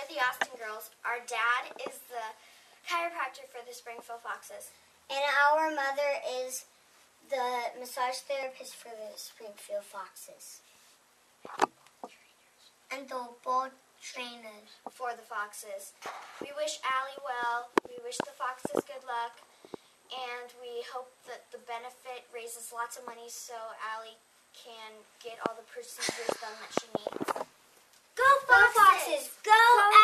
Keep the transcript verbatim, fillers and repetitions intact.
we're the Austin girls. Our dad is the chiropractor for the Springfield Foxes. And our mother is the massage therapist for the Springfield Foxes. And the ball trainers for the Foxes. We wish Alli well. We wish the Foxes good luck. And we hope that the benefit raises lots of money so Alli can get all the procedures done that she needs. Go Foxes! Go, Go